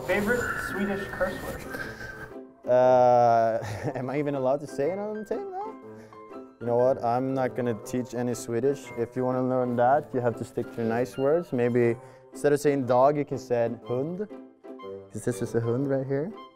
Favorite Swedish curse word? Am I even allowed to say it on the tape now? You know what, I'm not gonna teach any Swedish. If you wanna learn that, you have to stick to nice words. Maybe instead of saying dog, you can say hund. Because this is a hund right here.